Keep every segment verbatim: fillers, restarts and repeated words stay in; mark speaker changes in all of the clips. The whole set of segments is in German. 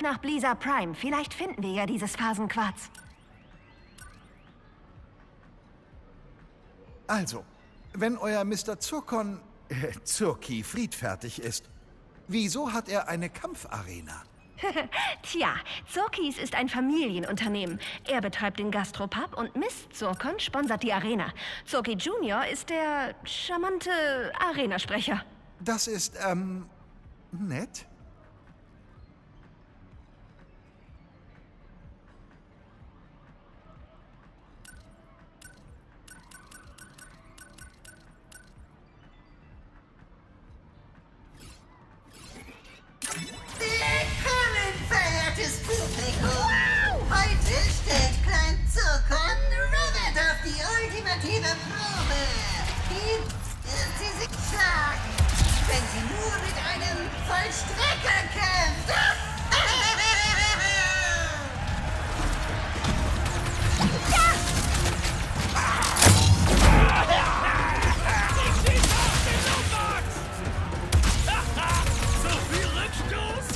Speaker 1: auf nach Blizzard Prime. Vielleicht finden wir ja dieses Phasenquarz.
Speaker 2: Also, wenn euer Mister Zurkon, äh, Zurki friedfertig ist, wieso hat er eine Kampfarena?
Speaker 1: Tja, Zurkis ist ein Familienunternehmen. Er betreibt den Gastropub und Miss Zurkon sponsert die Arena. Zurki Junior ist der charmante Arenasprecher.
Speaker 2: Das ist, ähm, nett.
Speaker 3: Heute stellt Klein Zurkon Rivet auf die ultimative Probe. Wie wird sie sich schlagen, wenn sie nur mit einem Vollstrecker kämpft?
Speaker 4: So viel Rückstoß!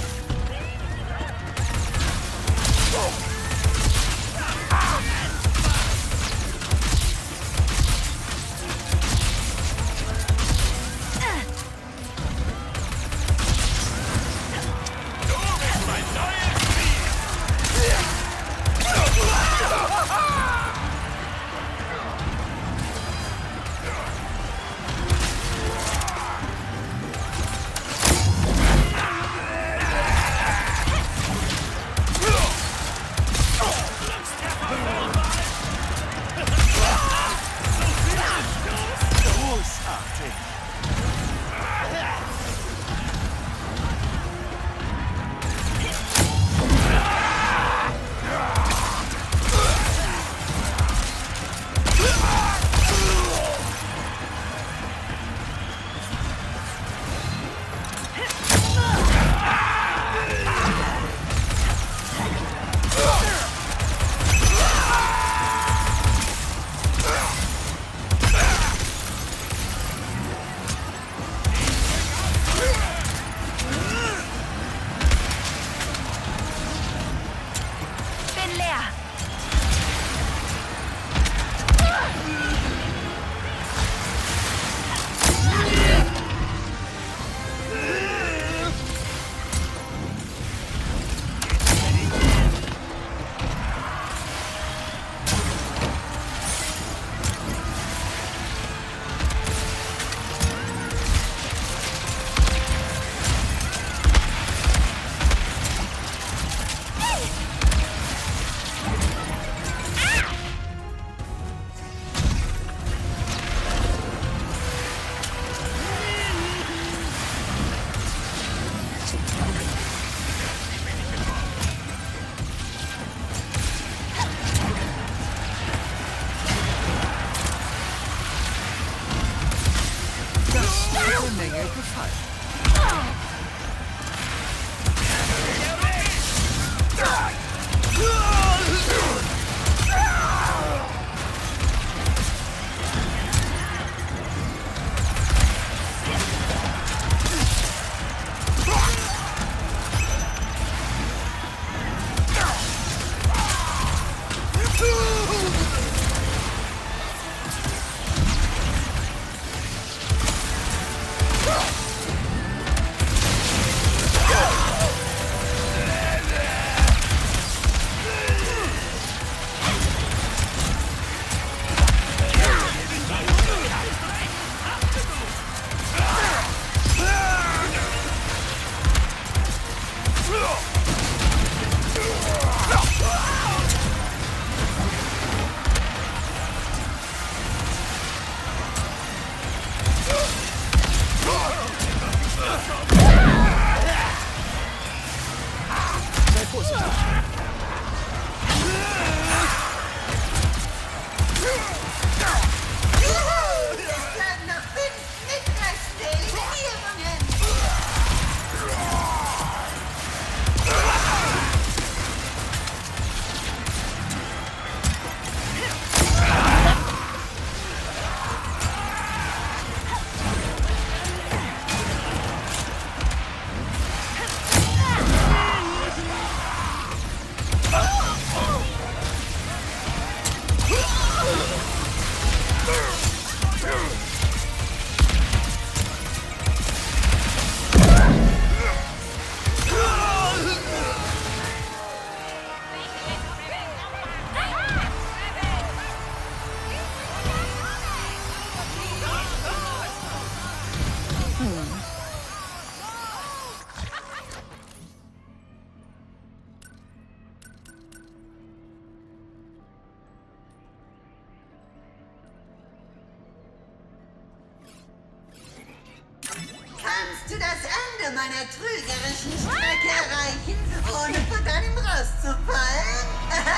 Speaker 3: das Ende meiner trügerischen Strecke erreichen, ohne von deinem Rost zu fallen?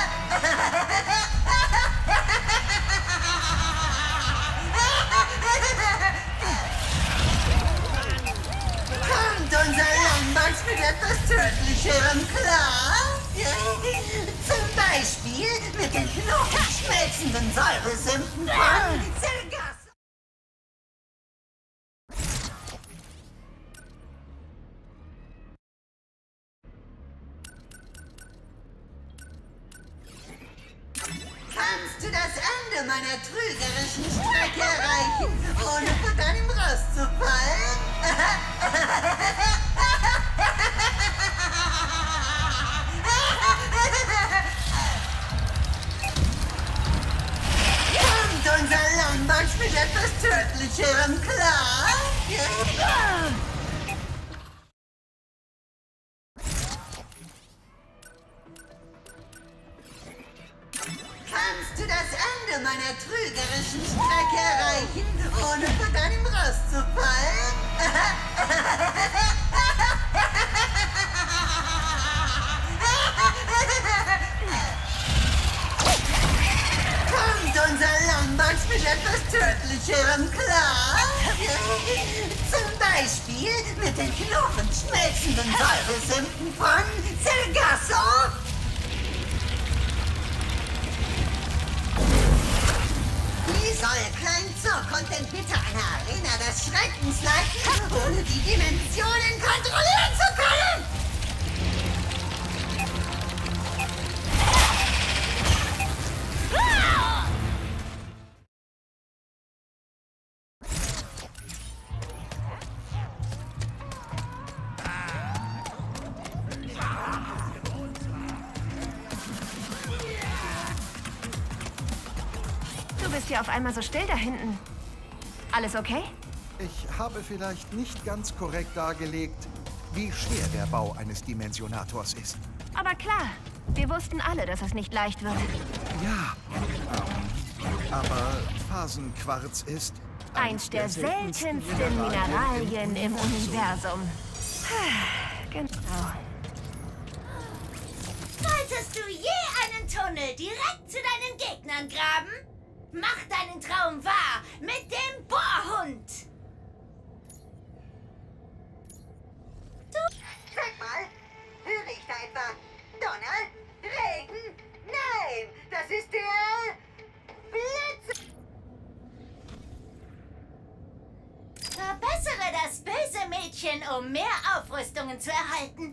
Speaker 3: Kommt unser Longbox mit etwas Tödlicherem klar? Zum Beispiel mit den knochenschmelzenden Säuresümpfen von Zergasso. Kannst du das Ende meiner trügerischen Strecke erreichen, ohne von deinem Rost zu fallen? Kommt unser Longbox mit etwas Tödlicherem klar? Kannst du das Ende meiner trügerischen Strecke erreichen, ohne von deinem Rost zu fallen? Kommt unser Longbox mit etwas Tödlicherem klar? Zum Beispiel mit den knochenschmelzenden Säuresümpfen von Zergasso? Wie soll Klein Zurkon denn bitte eine Arena des Schreckens leiten, ohne die Dimensionen kontrollieren zu können?
Speaker 1: Du bist ja auf einmal so still da hinten. Alles okay?
Speaker 2: Ich habe vielleicht nicht ganz korrekt dargelegt, wie schwer der Bau eines Dimensionators ist.
Speaker 1: Aber klar, wir wussten alle, dass es nicht leicht wird.
Speaker 2: Ja, ähm, aber Phasenquarz ist
Speaker 1: Eins der seltensten Mineralien im Universum. Genau.
Speaker 5: Wolltest du je einen Tunnel direkt zu deinen Gegnern graben? Mach deinen Traum wahr mit dem Bohrhund!
Speaker 3: Sag mal, höre ich da etwa Donner? Regen? Nein, das ist der Blitz.
Speaker 5: Verbessere das böse Mädchen, um mehr Aufrüstungen zu erhalten.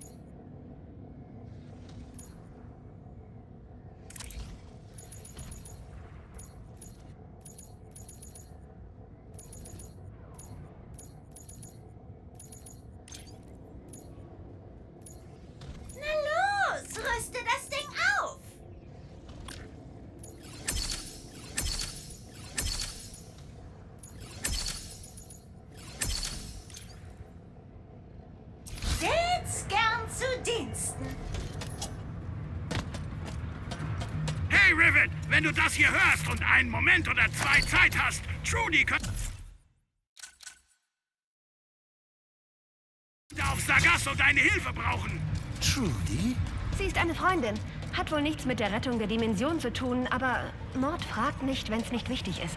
Speaker 5: Rüste das Ding auf! Stets gern zu Diensten.
Speaker 4: Hey, Rivet, wenn du das hier hörst und einen Moment oder zwei Zeit hast, Trudy könnte auf Sargasso deine Hilfe brauchen.
Speaker 2: Trudy?
Speaker 1: Sie ist eine Freundin. Hat wohl nichts mit der Rettung der Dimension zu tun, aber Mord fragt nicht, wenn es nicht wichtig ist.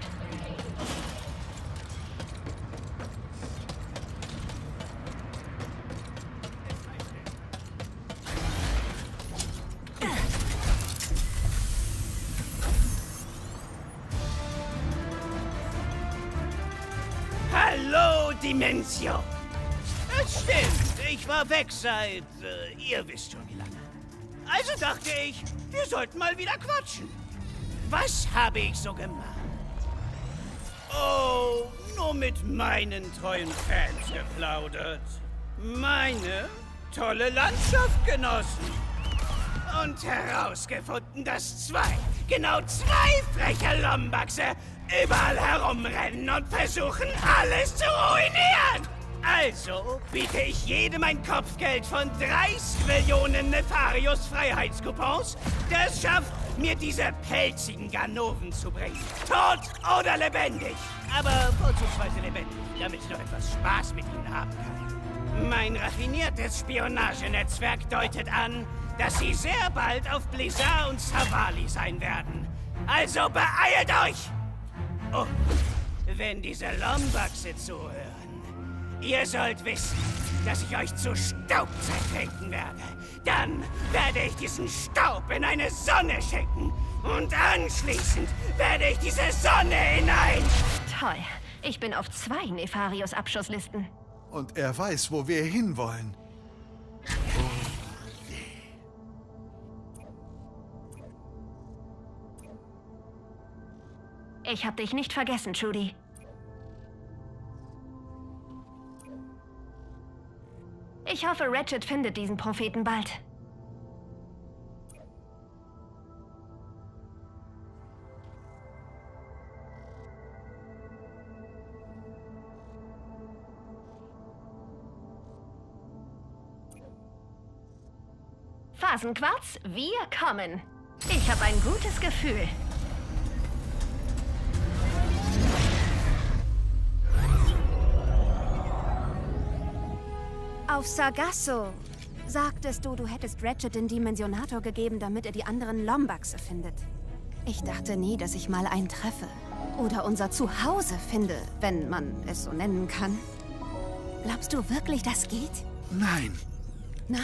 Speaker 6: Hallo, Dimension! Es stimmt, ich war weg seit, äh, ihr wisst schon wie lange. Also dachte ich, wir sollten mal wieder quatschen. Was habe ich so gemacht? Oh, nur mit meinen treuen Fans geplaudert. Meine tolle Landschaft genossen. Und herausgefunden, dass zwei, genau zwei freche Lombaxe überall herumrennen und versuchen, alles zu ruinieren. Also biete ich jedem ein Kopfgeld von dreißig Millionen Nefarius-Freiheitskupons, der es schafft, mir diese pelzigen Ganoven zu bringen. Tot oder lebendig. Aber vorzugsweise lebendig. damit ich noch etwas Spaß mit ihnen haben kann. Mein raffiniertes Spionagenetzwerk deutet an, dass sie sehr bald auf Blizzard und Savali sein werden. Also beeilt euch! Und wenn diese Lombaxe zuhören, ihr sollt wissen, dass ich euch zu Staub zertreten werde. Dann werde ich diesen Staub in eine Sonne schicken. Und anschließend werde ich diese Sonne in ein...
Speaker 1: Toll. Ich bin auf zwei Nefarius-Abschusslisten.
Speaker 2: Und er weiß, wo wir hinwollen.
Speaker 1: Ich hab dich nicht vergessen, Trudy. Ich hoffe, Ratchet findet diesen Propheten bald. Phasenquarz, wir kommen. Ich habe ein gutes Gefühl.
Speaker 7: Auf Sargasso sagtest du, du hättest Ratchet den Dimensionator gegeben, damit er die anderen Lombaxe findet. Ich dachte nie, dass ich mal einen treffe. Oder unser Zuhause finde, wenn man es so nennen kann. Glaubst du wirklich, das geht?
Speaker 2: Nein.
Speaker 7: Nein?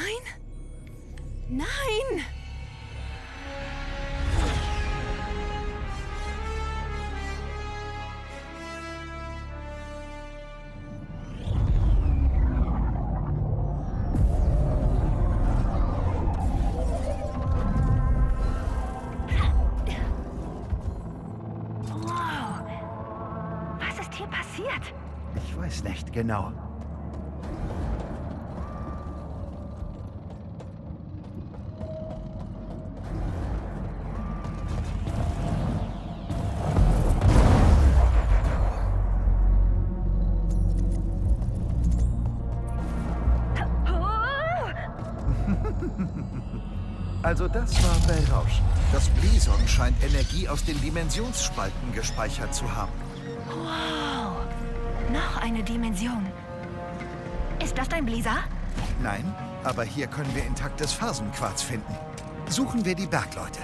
Speaker 7: Nein!
Speaker 1: Wow. Was ist hier passiert?
Speaker 2: Ich weiß nicht genau. Also das war berauschend. Das Blison scheint Energie aus den Dimensionsspalten gespeichert zu haben.
Speaker 1: Wow. Noch eine Dimension. Ist das dein Blizzard?
Speaker 2: Nein, aber hier können wir intaktes Phasenquarz finden. Suchen wir die Bergleute.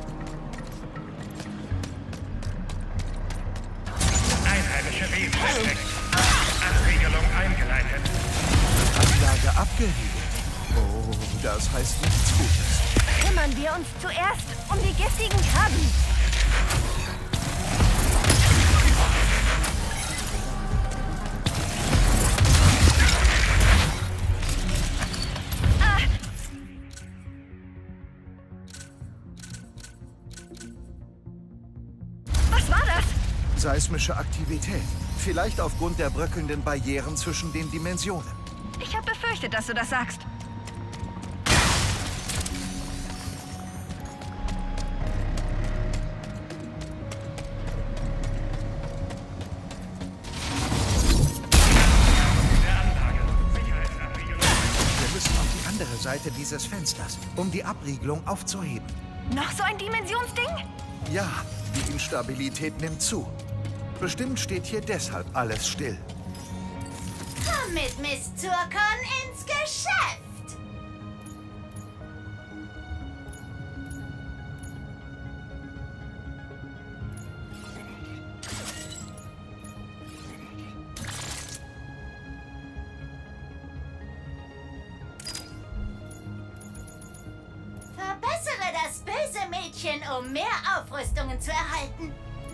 Speaker 4: Einheimische Wesen entdeckt. Abriegelung eingeleitet.
Speaker 2: Anlage abgeriegelt. Oh, das heißt nichts Gutes.
Speaker 1: Kümmern wir uns zuerst um die giftigen Krabben. Ah. Was war das?
Speaker 2: Seismische Aktivität. Vielleicht aufgrund der bröckelnden Barrieren zwischen den Dimensionen.
Speaker 1: Ich habe befürchtet, dass du das sagst.
Speaker 2: Seite dieses Fensters, um die Abriegelung aufzuheben.
Speaker 1: Noch so ein Dimensionsding?
Speaker 2: Ja, die Instabilität nimmt zu. Bestimmt steht hier deshalb alles still.
Speaker 5: Komm mit Miss Zurkon ins Geschäft! Verbessere das böse Mädchen, um mehr Aufrüstungen zu erhalten.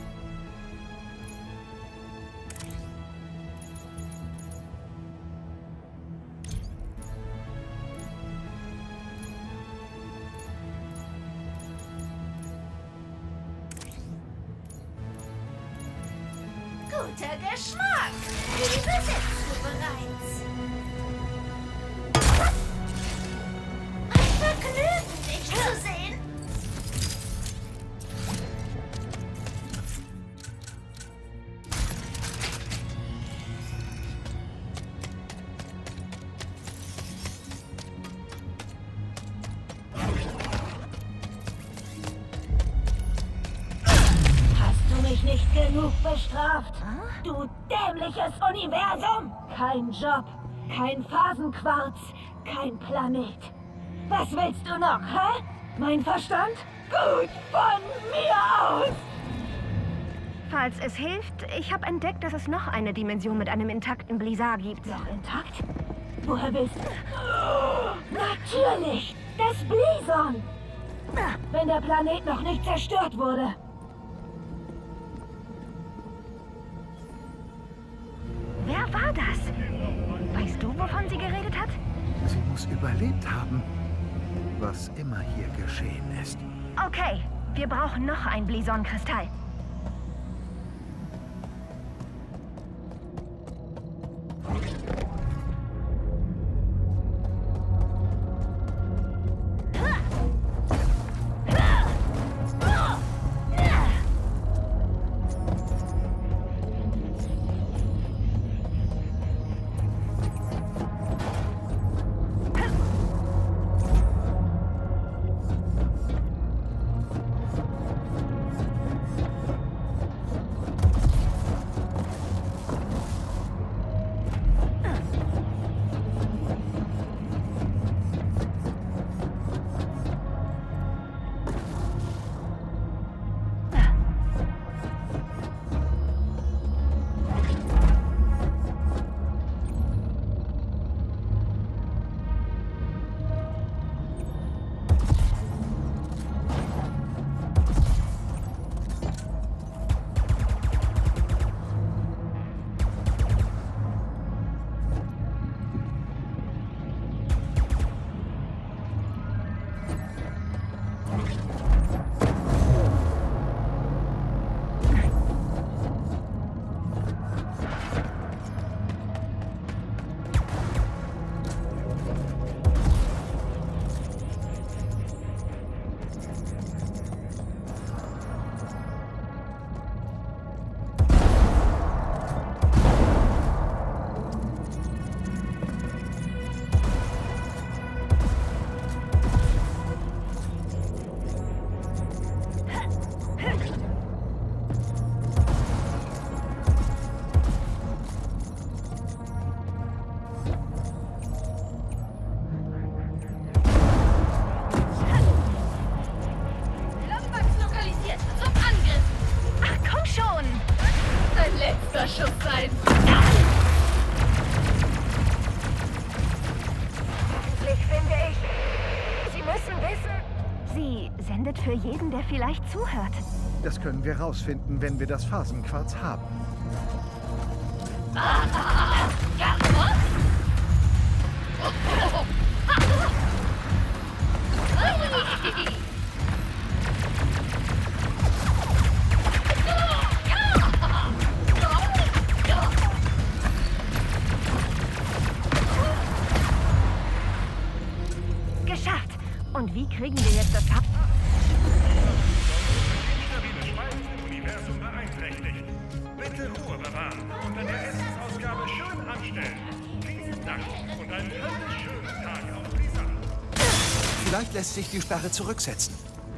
Speaker 5: Guter Geschmack. Wie besitzt du bereits? Ein Vergnügen, dich zu sehen. Hast du mich nicht genug bestraft? Du
Speaker 8: dämliches Universum! Kein Job, kein Phasenquarz, kein Planet. Was willst du noch, hä? Mein Verstand? Gut von mir aus!
Speaker 1: Falls es hilft, ich habe entdeckt, dass es noch eine Dimension mit einem intakten Blizzard gibt.
Speaker 8: Noch intakt? Woher willst du? Oh, natürlich! Das Blizon! Wenn der Planet noch nicht zerstört wurde.
Speaker 1: Wer war das? Weißt du, wovon sie geredet hat?
Speaker 2: Sie muss überlebt haben, was immer hier geschehen ist.
Speaker 1: Okay, wir brauchen noch ein Blizon-Kristall. Für jeden, der vielleicht zuhört.
Speaker 2: Das können wir rausfinden, wenn wir das Phasenquarz haben.
Speaker 1: Geschafft! Und wie kriegen wir jetzt das Hub?
Speaker 9: Universum beeinträchtigt. Bitte Ruhe bewahren und an der Essensausgabe schön anstellen. Vielen Dank und einen schönen Tag auf Blizzard.
Speaker 2: Vielleicht lässt sich die Sperre zurücksetzen.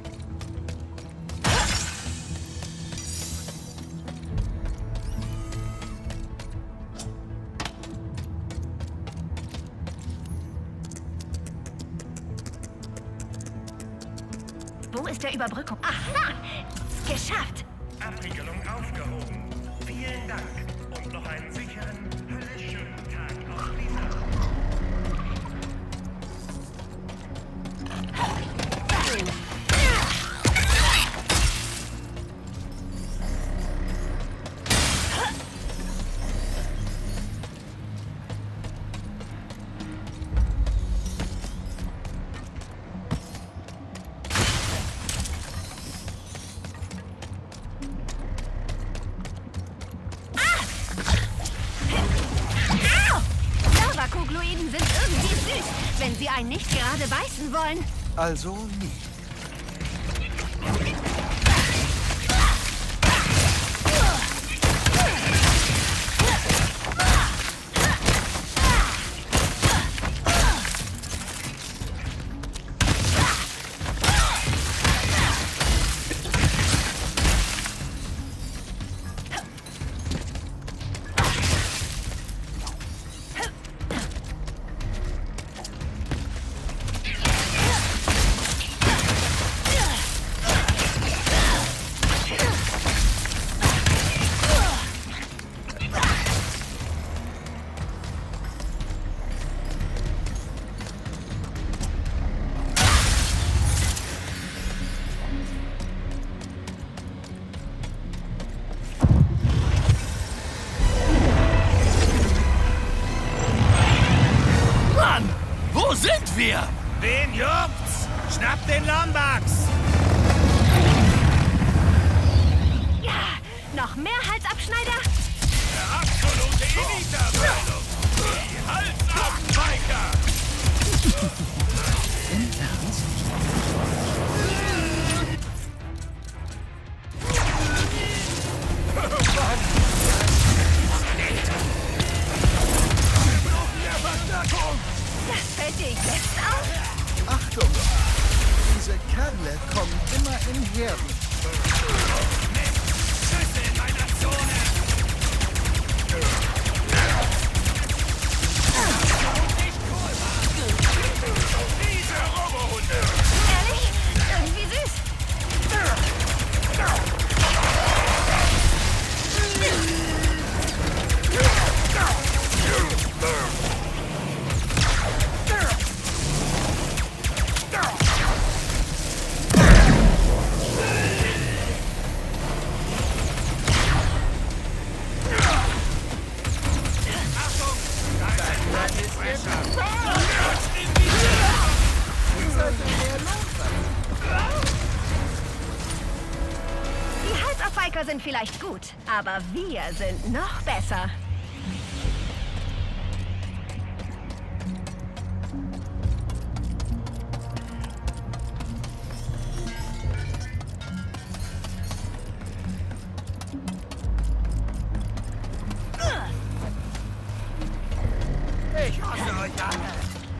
Speaker 1: Wo ist der Überbrückung? Aha! Geschafft!
Speaker 9: Abriegelung aufgehoben. Vielen Dank und noch einen sicheren, höllisch schönen Tag auf Blizzard.
Speaker 1: Lavakugeln sind irgendwie süß, wenn sie einen nicht gerade beißen wollen.
Speaker 2: Also nie.
Speaker 10: sind wir?
Speaker 6: Wen juckt's? Schnapp den Lombax!
Speaker 1: Ja, noch mehr Halsabschneider?
Speaker 4: Der absolute Elite-Abteilung. Die Halsabschneider.
Speaker 2: Im Ernst?
Speaker 1: Das fällt dir jetzt auf?
Speaker 2: Achtung! Diese Kerle kommen immer in Herden.
Speaker 4: Schüsse in meiner Zone. Nicht cool, Mann. Diese Robohunde.
Speaker 1: Ehrlich? Irgendwie süß. Die Halsabweiker sind vielleicht gut, aber wir sind noch besser.
Speaker 6: Ich hasse euch alle!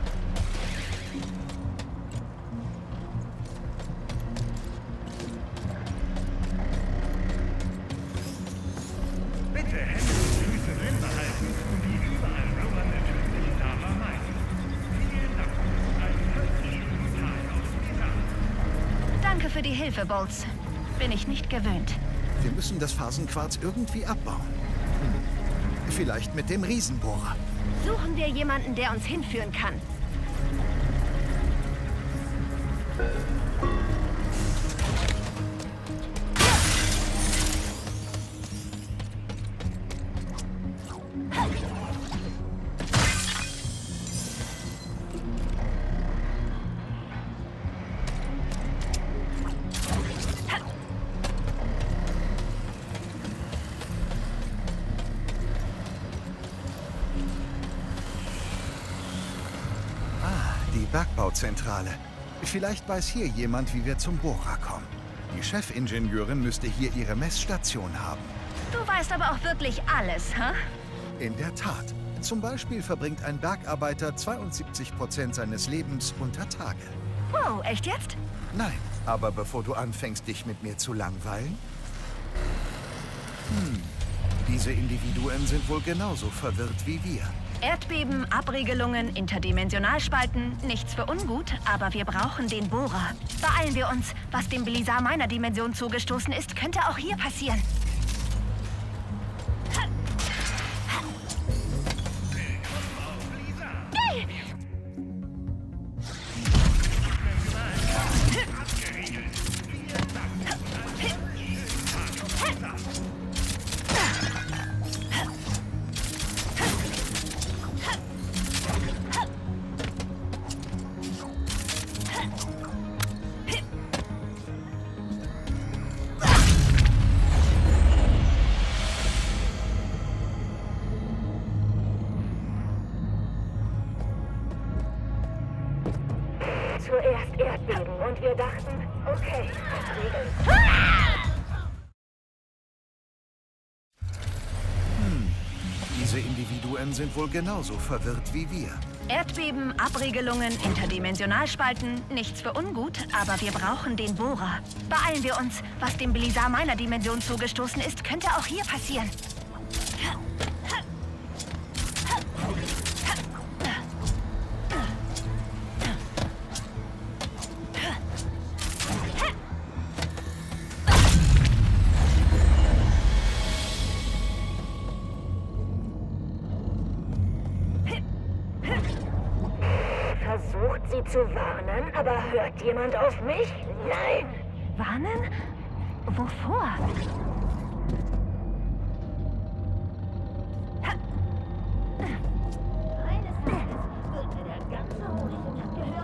Speaker 9: Bitte Hände und Füße drin behalten und wie überall Roman natürlich da vermeiden. Vielen Dank. Einen wirklich schönen Tag auf dieser.
Speaker 1: Danke für die Hilfe, Bolts. Bin ich nicht gewöhnt.
Speaker 2: Wir müssen das Phasenquarz irgendwie abbauen. Hm. Vielleicht mit dem Riesenbohrer.
Speaker 1: Suchen wir jemanden, der uns hinführen kann.
Speaker 2: Die Bergbauzentrale. Vielleicht weiß hier jemand, wie wir zum Bohrer kommen. Die Chefingenieurin müsste hier ihre Messstation haben.
Speaker 1: Du weißt aber auch wirklich alles, hä?
Speaker 2: In der Tat. Zum Beispiel verbringt ein Bergarbeiter zweiundsiebzig Prozent seines Lebens unter Tage.
Speaker 1: Wow, echt jetzt?
Speaker 2: Nein, aber bevor du anfängst, dich mit mir zu langweilen? Hm, diese Individuen sind wohl genauso verwirrt wie wir.
Speaker 1: Erdbeben, Abriegelungen, Interdimensionalspalten, nichts für ungut, aber wir brauchen den Bohrer. Beeilen wir uns. Was dem Belisar meiner Dimension zugestoßen ist, könnte auch hier passieren.
Speaker 8: Zuerst Erdbeben und wir dachten, okay, Regeln.
Speaker 2: Hm, diese Individuen sind wohl genauso verwirrt wie wir.
Speaker 1: Erdbeben, Abriegelungen, Interdimensionalspalten, nichts für ungut, aber wir brauchen den Bohrer. Beeilen wir uns. Was dem Belisar meiner Dimension zugestoßen ist, könnte auch hier passieren.
Speaker 8: Versucht sie zu warnen, aber hört jemand auf mich? Nein!
Speaker 1: Warnen? Wovor?
Speaker 8: Eines Tages wird mir der ganze Honig in das Gehör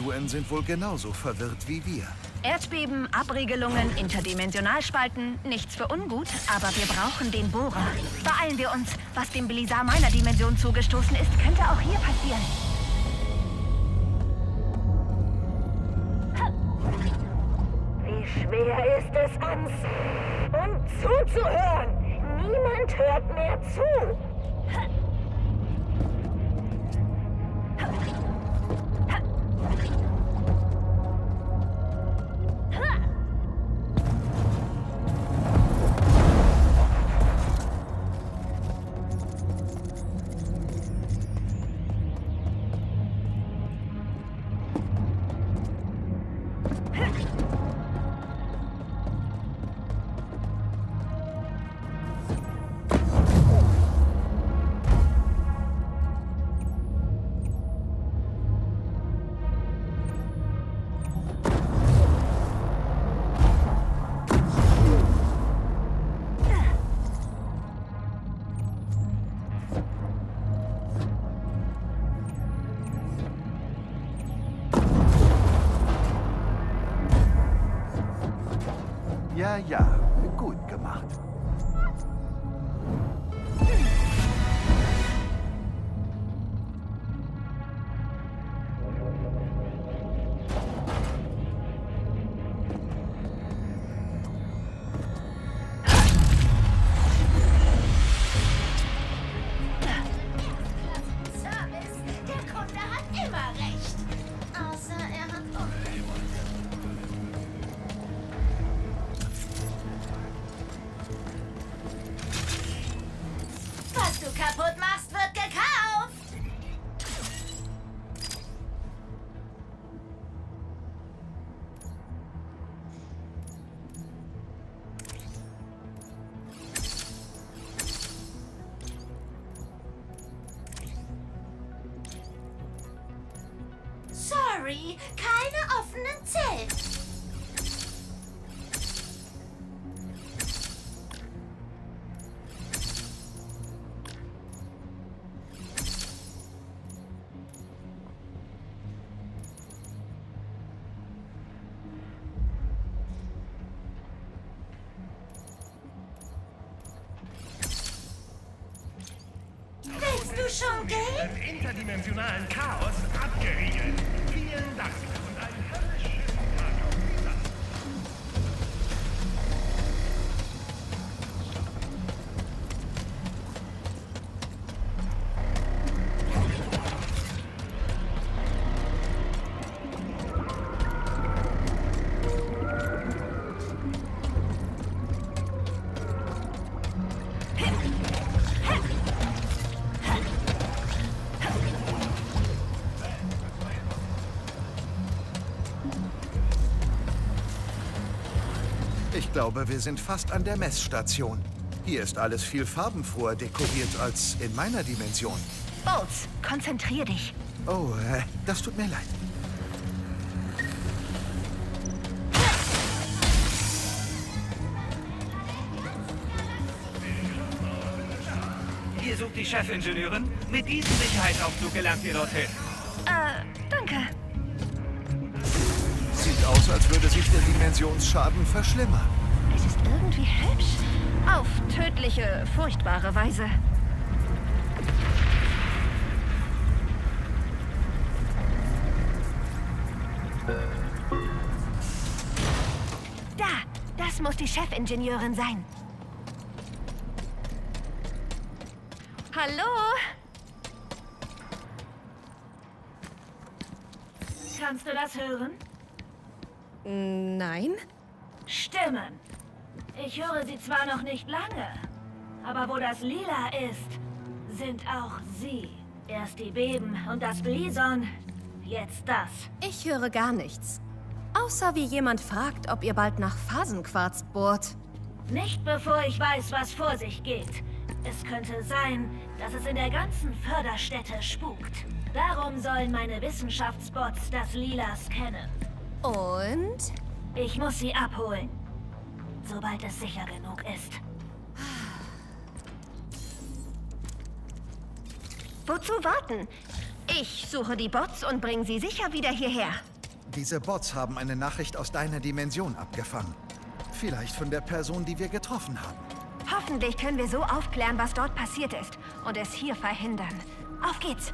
Speaker 2: Individuen sind wohl genauso verwirrt wie wir.
Speaker 1: Erdbeben, Abriegelungen, Interdimensionalspalten, nichts für ungut, aber wir brauchen den Bohrer. Beeilen wir uns. Was dem Belisar meiner Dimension zugestoßen ist, könnte auch hier passieren.
Speaker 8: Wie schwer ist es uns, um zuzuhören? Niemand hört mehr zu.
Speaker 2: Ja, ja, gut gemacht.
Speaker 5: Service, der Kunde hat immer recht. Außer er hat Unrecht. Was du kaputt machst, wird gekauft. Sorry, keine offenen Zellen. Willst du schon Geld?
Speaker 9: Im interdimensionalen Chaos abgeriegelt. Vielen Dank und einen höllisch schönen Tag auf dieser.
Speaker 2: Ich glaube, wir sind fast an der Messstation. Hier ist alles viel farbenfroher dekoriert als in meiner Dimension.
Speaker 1: Bolts, konzentrier dich.
Speaker 2: Oh, äh, das tut mir leid.
Speaker 6: Hier sucht die Chefingenieurin. Mit diesem Sicherheitsaufzug gelangt ihr dorthin.
Speaker 1: Äh, danke.
Speaker 2: Sieht aus, als würde sich der Dimensionsschaden verschlimmern.
Speaker 1: Es ist irgendwie hübsch. Auf tödliche, furchtbare Weise. Da, das muss die Chefingenieurin sein. Hallo?
Speaker 8: Kannst du das hören?
Speaker 1: Nein?
Speaker 8: Stimmen. Ich höre sie zwar noch nicht lange, aber wo das Lila ist, sind auch sie. Erst die Beben und das Blison, jetzt das.
Speaker 7: Ich höre gar nichts. Außer wie jemand fragt, ob ihr bald nach Phasenquarz bohrt.
Speaker 8: Nicht bevor ich weiß, was vor sich geht. Es könnte sein, dass es in der ganzen Förderstätte spukt. Darum sollen meine Wissenschaftsbots das Lila scannen.
Speaker 7: Und?
Speaker 8: Ich muss sie abholen, sobald es sicher genug ist.
Speaker 1: Wozu warten? Ich suche die Bots und bringe sie sicher wieder hierher.
Speaker 2: Diese Bots haben eine Nachricht aus deiner Dimension abgefangen. Vielleicht von der Person, die wir getroffen haben.
Speaker 1: Hoffentlich können wir so aufklären, was dort passiert ist und es hier verhindern. Auf geht's!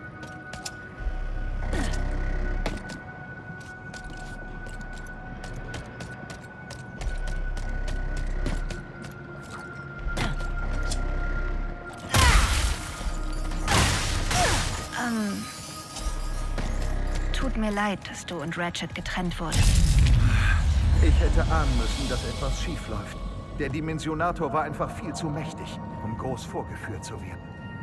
Speaker 1: Ähm, tut mir leid, dass du und Ratchet getrennt wurden.
Speaker 2: Ich hätte ahnen müssen, dass etwas schief läuft. Der Dimensionator war einfach viel zu mächtig, um groß vorgeführt zu werden.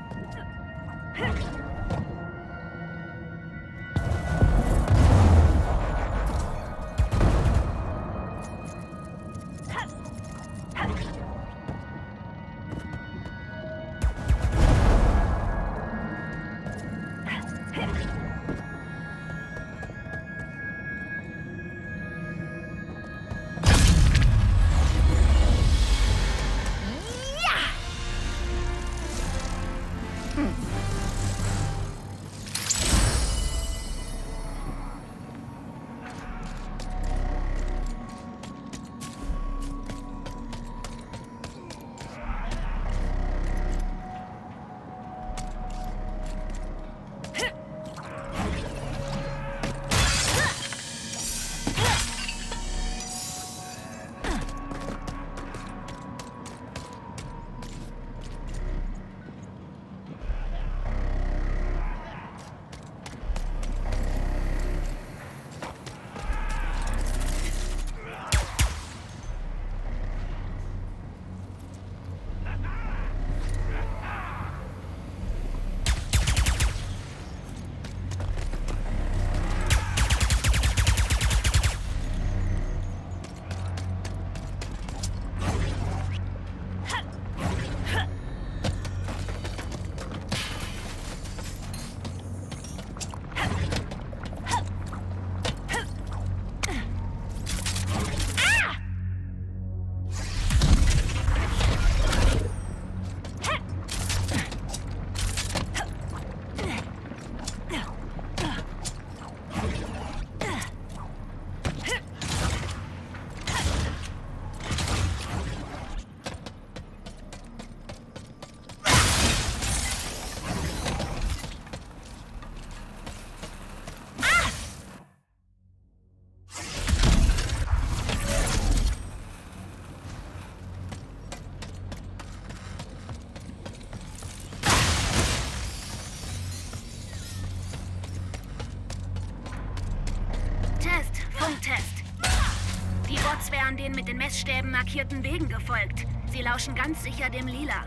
Speaker 1: Die Bots wären den mit den Messstäben markierten Wegen gefolgt. Sie lauschen ganz sicher dem Lila.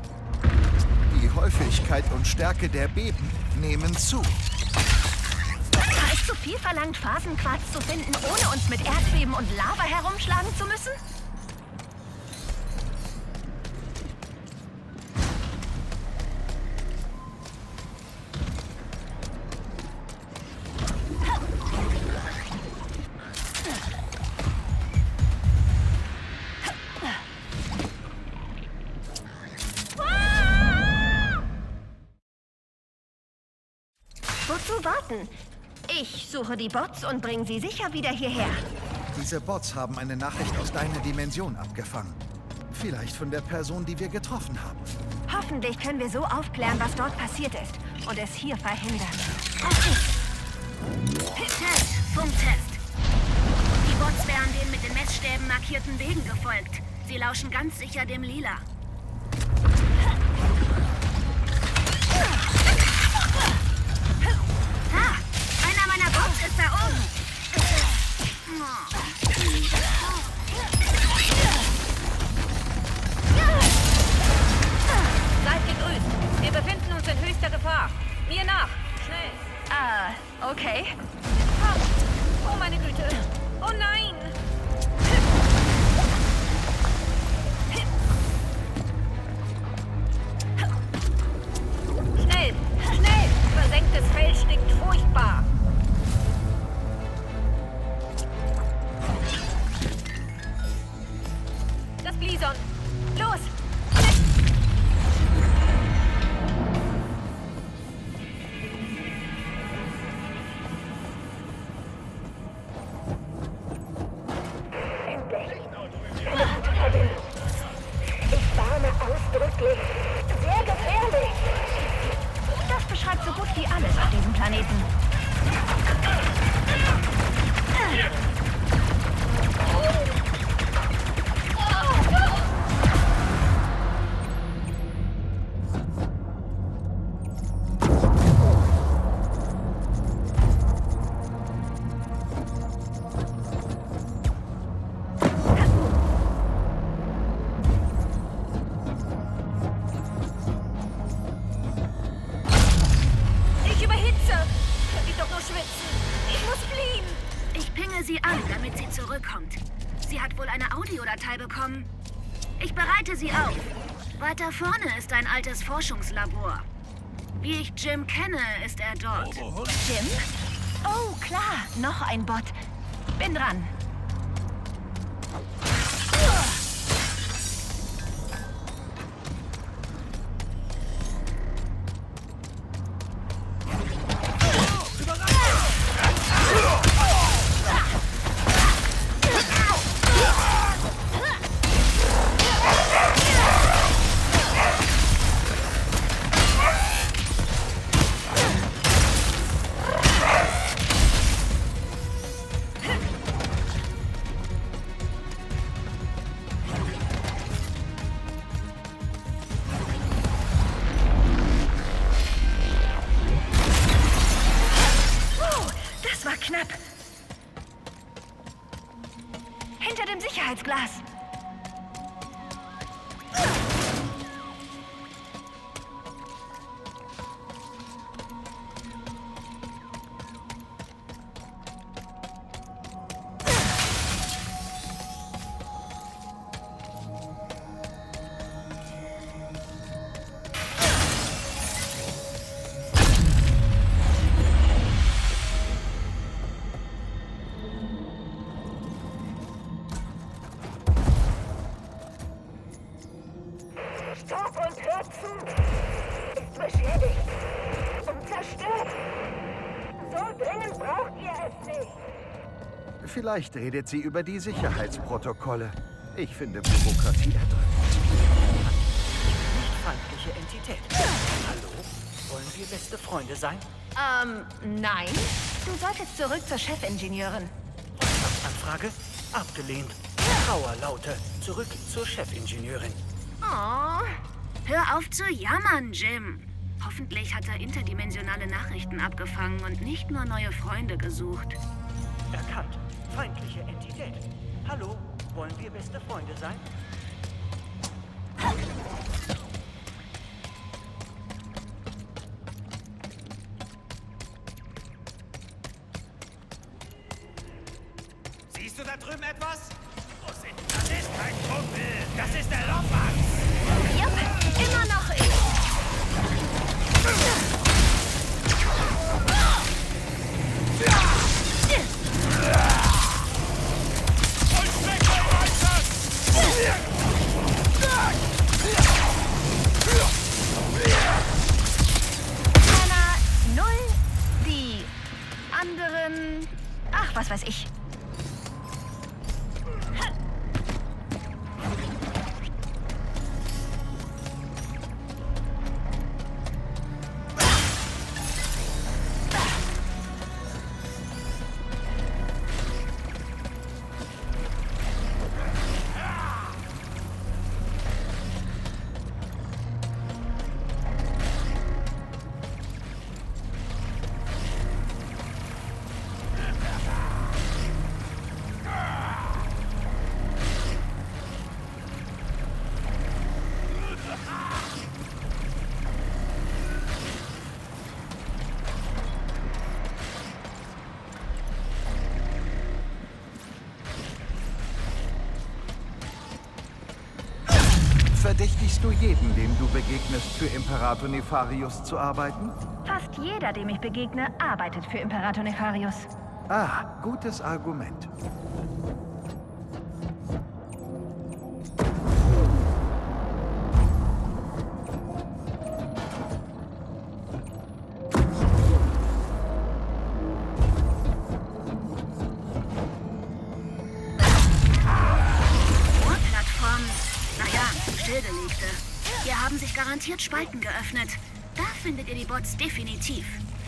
Speaker 2: Die Häufigkeit und Stärke der Beben nehmen zu.
Speaker 1: War es zu viel verlangt, Phasenquarz zu finden, ohne uns mit Erdbeben und Lava herumschlagen zu müssen? Wozu warten? Ich suche die Bots und bringe sie sicher wieder hierher.
Speaker 2: Diese Bots haben eine Nachricht aus deiner Dimension abgefangen. Vielleicht von der Person, die wir getroffen haben.
Speaker 1: Hoffentlich können wir so aufklären, was dort passiert ist und es hier verhindern. Okay. Test, Funktest. Die Bots wären den mit den Messstäben markierten Wegen gefolgt. Sie lauschen ganz sicher dem Lila. Ah, einer meiner Bots ist da oben.
Speaker 8: Seid gegrüßt. Wir befinden uns in höchster Gefahr. Mir nach. Schnell.
Speaker 1: Ah, okay.
Speaker 8: Ah. Oh, meine Güte. Oh nein. Schnell. Schnell. Versenktes Fell stinkt furchtbar. Das Blison. Los. Wirklich. Sehr gefährlich.
Speaker 1: Das beschreibt so gut wie alles auf diesem Planeten.
Speaker 10: Zurückkommt. Sie hat wohl eine Audiodatei bekommen. Ich bereite sie auf. Weiter vorne ist ein altes Forschungslabor. Wie ich Jim kenne, ist er dort.
Speaker 1: Jim? Oh, klar. Noch ein Bot. Bin dran. Knapp. Hinter dem Sicherheitsglas.
Speaker 8: Stock und Herzen ist beschädigt und zerstört. So dringend braucht ihr es nicht.
Speaker 2: Vielleicht redet sie über die Sicherheitsprotokolle. Ich finde Bürokratie erdrückend.
Speaker 11: Nicht feindliche Entität. Hallo? Wollen wir beste Freunde sein?
Speaker 1: Ähm, nein. Du solltest zurück zur Chefingenieurin.
Speaker 11: Anfrage? Abgelehnt. Trauerlaute. Zurück zur Chefingenieurin.
Speaker 10: Oh, hör auf zu jammern, Jim. Hoffentlich hat er interdimensionale Nachrichten abgefangen und nicht nur neue Freunde gesucht.
Speaker 11: Erkannt. Feindliche Entität. Hallo? Wollen wir beste Freunde sein?
Speaker 6: Siehst du da drüben etwas? Wo sind? Das ist kein Kumpel. Das ist der Lombax.
Speaker 1: Jupp, immer noch ich. Einer null, die anderen... Ach, was weiß ich.
Speaker 2: Verdächtigst du jeden, dem du begegnest, für Imperator Nefarius zu arbeiten?
Speaker 1: Fast jeder, dem ich begegne, arbeitet für Imperator Nefarius.
Speaker 2: Ah, gutes Argument.
Speaker 10: Stillgelegte. Hier haben sich garantiert Spalten geöffnet. Da findet ihr die Bots definitiv.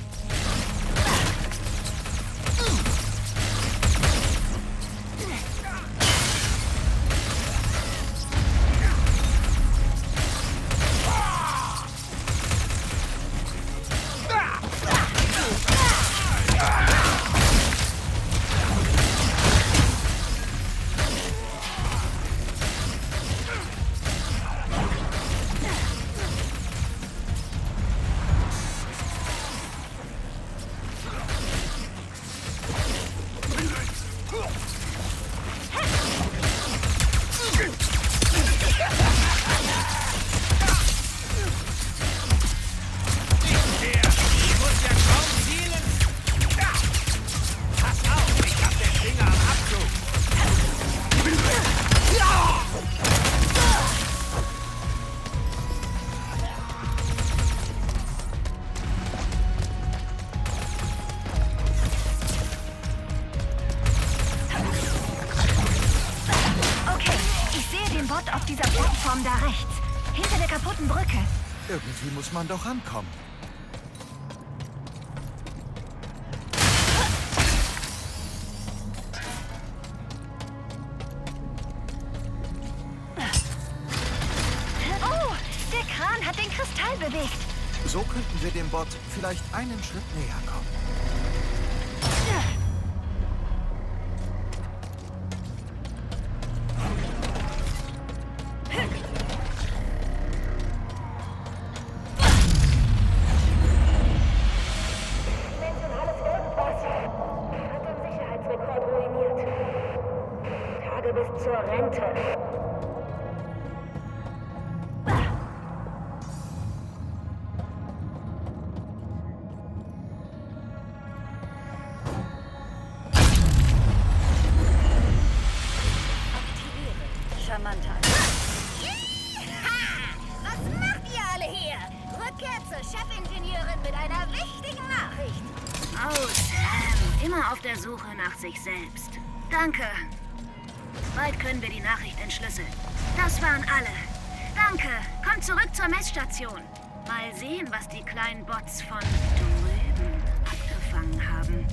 Speaker 1: Auf dieser Plattform da rechts. Hinter der kaputten Brücke.
Speaker 2: Irgendwie muss man doch rankommen.
Speaker 1: Oh, der Kran hat den Kristall bewegt.
Speaker 2: So könnten wir dem Bot vielleicht einen Schritt näher kommen.
Speaker 8: Zur Rente.
Speaker 5: Charmanter. Was macht ihr alle hier? Rückkehr zur Chefingenieurin mit einer wichtigen Nachricht.
Speaker 10: Oh, Sam. Immer auf der Suche nach sich selbst. Danke. Bald können wir die Nachricht entschlüsseln. Das waren alle. Danke. Kommt zurück zur Messstation. Mal sehen, was die kleinen Bots von drüben abgefangen haben.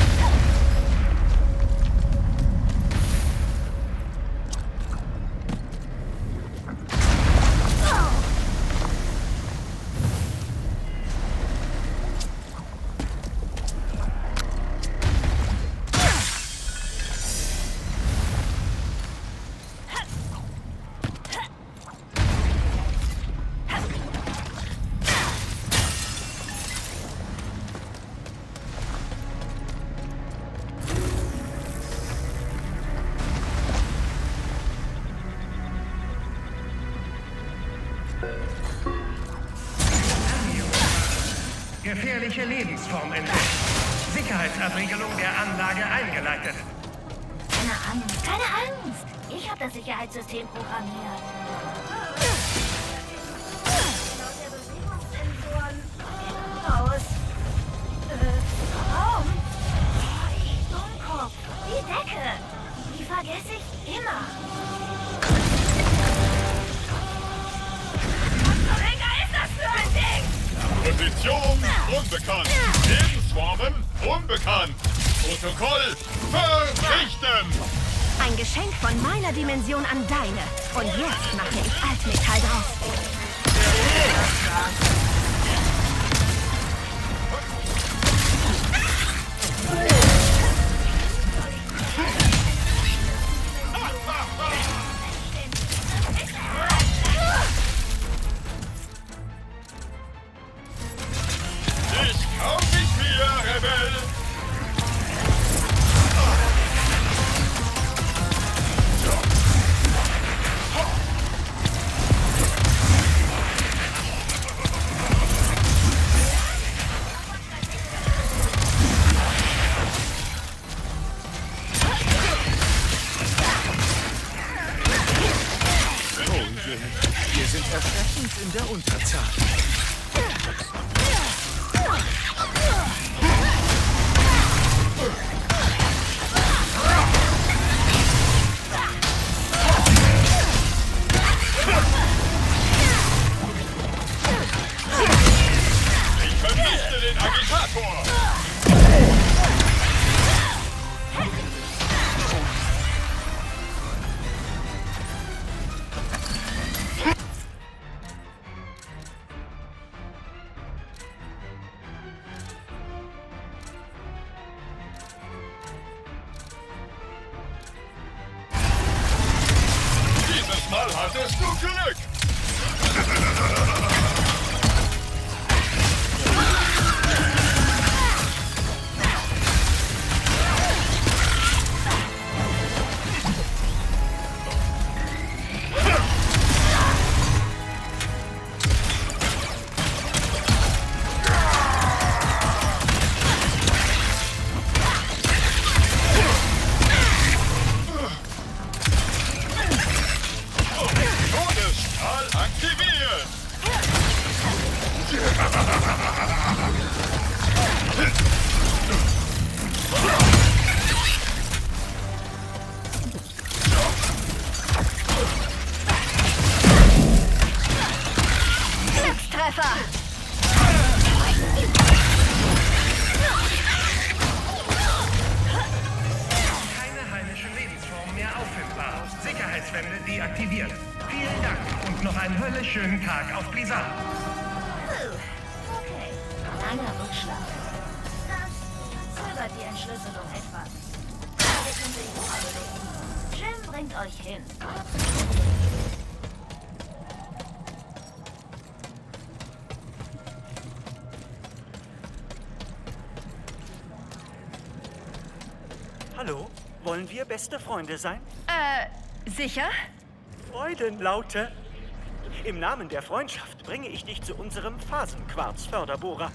Speaker 9: Gefährliche Lebensform entdeckt. Sicherheitsabriegelung der Anlage eingeleitet.
Speaker 5: Keine Angst, keine Angst. Ich habe das Sicherheitssystem programmiert. Laut der Bewegungssensoren aus. Äh, Raum. Dummkopf. Die Decke. Die vergesse ich immer. Was zur Henker ist das für ein Ding?
Speaker 12: Position unbekannt. Lebensformen unbekannt. Protokoll verrichten.
Speaker 1: Ein Geschenk von meiner Dimension an deine. Und jetzt mache ich Altmetall draus.
Speaker 12: Ich kauf dich mir, Rebell.
Speaker 2: Wir sind erschreckend in der Unterzahl.
Speaker 12: Tor! Dieses Mal hattest du Glück! Todesstrahl aktiviert!
Speaker 1: Glückstreffer!
Speaker 9: Keine heimischen Lebensformen mehr auffindbar. Sicherheitswände deaktiviert. Vielen Dank und noch einen höllisch schönen Tag auf Blizzard.
Speaker 5: Okay, langer Rückschlag. Das zögert die Entschlüsselung etwas. Wir können sich noch anlegen. Jim bringt euch hin.
Speaker 11: Hallo? Wollen wir beste Freunde sein?
Speaker 1: Äh, sicher?
Speaker 11: Freudenlaute. Im Namen der Freundschaft bringe ich dich zu unserem Phasenquarz-Förderbohrer.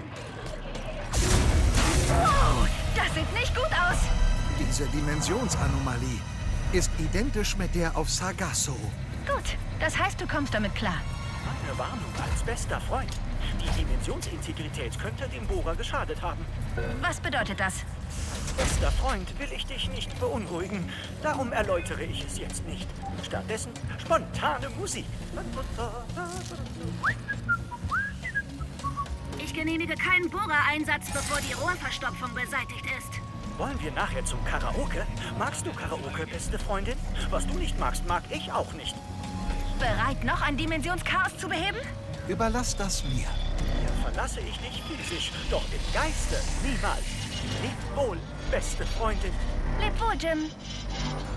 Speaker 1: Wow, das sieht nicht gut aus.
Speaker 2: Diese Dimensionsanomalie ist identisch mit der auf Sargasso.
Speaker 1: Gut, das heißt, du kommst damit klar.
Speaker 11: Meine Warnung als bester Freund. Die Dimensionsintegrität könnte dem Bohrer geschadet haben.
Speaker 1: Was bedeutet das?
Speaker 11: Bester Freund, will ich dich nicht beunruhigen. Darum erläutere ich es jetzt nicht. Stattdessen spontane Musik.
Speaker 10: Ich genehmige keinen Bohrereinsatz, bevor die Rohrverstopfung beseitigt ist.
Speaker 11: Wollen wir nachher zum Karaoke? Magst du Karaoke, beste Freundin? Was du nicht magst, mag ich auch nicht.
Speaker 1: Bereit, noch ein Dimensionschaos zu beheben?
Speaker 2: Überlass das mir.
Speaker 11: Hier verlasse ich dich physisch, doch im Geiste niemals. Leb wohl, beste Freundin.
Speaker 1: Leb wohl, Jim.